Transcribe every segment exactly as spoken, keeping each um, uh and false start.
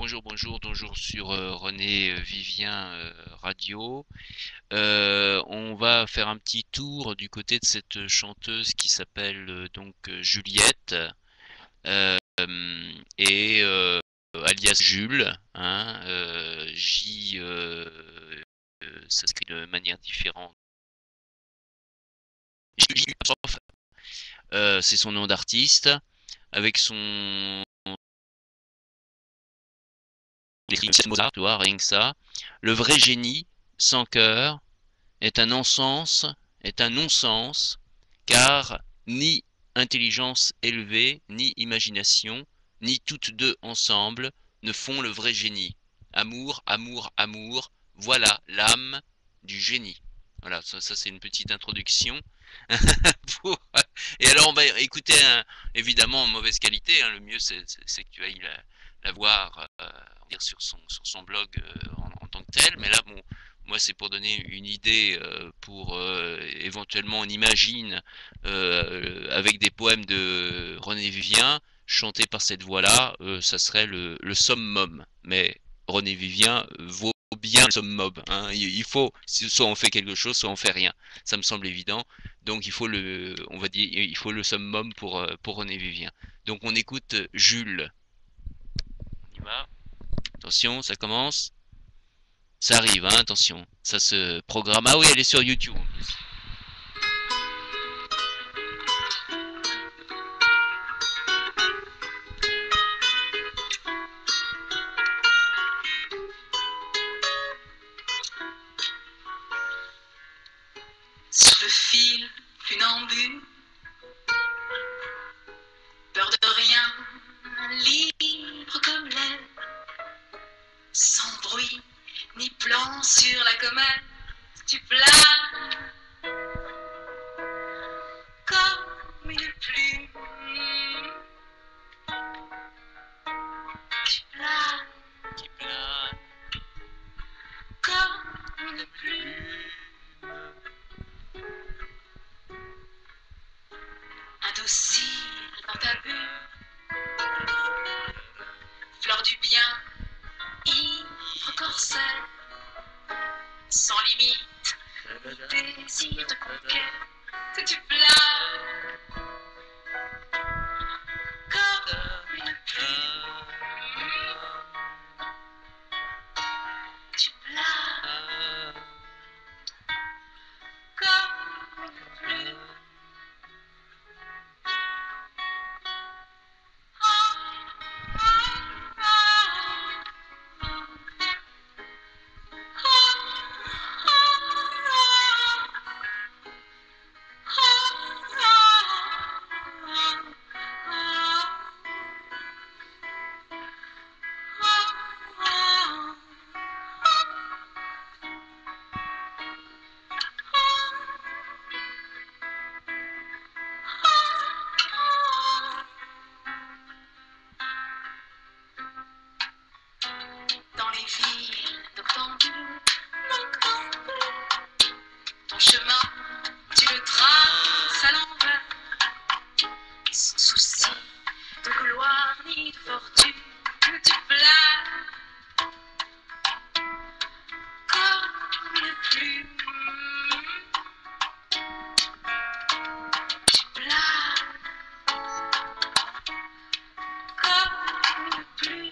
bonjour, bonjour, toujours sur euh, René euh, Vivien euh, Radio. Euh, on va faire un petit tour du côté de cette chanteuse qui s'appelle euh, donc euh, Juliette euh, et euh, alias Jules, hein, euh, J, euh, euh, ça s'écrit de manière différente. Julie, euh, c'est son nom d'artiste, avec son Mozart, tu vois, rien que ça. Le vrai génie, sans cœur, est un non-sens, est un non-sens, car ni intelligence élevée, ni imagination, ni toutes deux ensemble ne font le vrai génie. Amour, amour, amour, voilà l'âme du génie. Voilà, ça, ça c'est une petite introduction. Pour... Et alors on va écouter un, évidemment en mauvaise qualité, hein, le mieux c'est que tu ailles la, la voir euh, dire sur, son, sur son blog euh, en, en tant que tel, mais là bon, moi, c'est pour donner une idée euh, pour euh, éventuellement on imagine euh, avec des poèmes de René Vivien chantés par cette voix-là, euh, ça serait le, le summum. Mais René Vivien vaut bien le summum. Hein. Il, il faut soit on fait quelque chose, soit on fait rien. Ça me semble évident. Donc il faut le, on va dire, il faut le summum pour euh, pour René Vivien. Donc on écoute Jules. On y va. Attention, ça commence. Ça arrive, hein, attention. Ça se programme. Ah oui, elle est sur YouTube. Sur le fil funambule, peur de rien, libre comme l'air, sans bruit ni plan sur la comète, tu planes comme une plume. Tu planes, Qui plane. comme une plume. Indocile dans ta bulle, fleur du bien, ivre corsaire, sans limite, désir de conquête, tu planes comme une plume. Tu planes comme une plume. Dans les villes noctambules, noctambules, ton chemin, tu le traces à l'envers, sans souci de gloire ni de fortune, tu planes comme une plume. Tu planes comme une plume.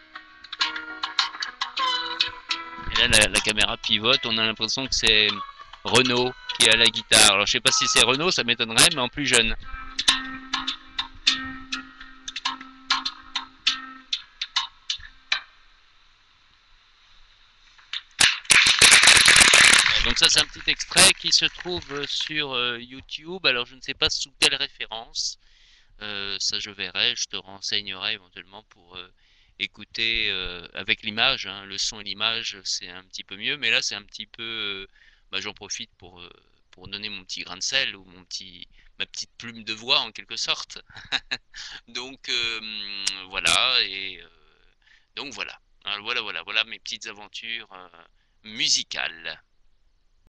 Et là, la, la caméra pivote. On a l'impression que c'est Renaud qui est à la guitare. Alors je sais pas si c'est Renaud, ça m'étonnerait, mais en plus jeune. Donc ça c'est un petit extrait qui se trouve sur euh, YouTube. Alors je ne sais pas sous quelle référence. Euh, ça je verrai, je te renseignerai éventuellement pour euh, écouter euh, avec l'image, hein. Le son et l'image c'est un petit peu mieux, mais là c'est un petit peu, euh, bah, j'en profite pour, euh, pour donner mon petit grain de sel ou mon petit, ma petite plume de voix en quelque sorte. Donc euh, voilà, et euh, donc voilà. Alors, voilà, voilà, voilà mes petites aventures euh, musicales.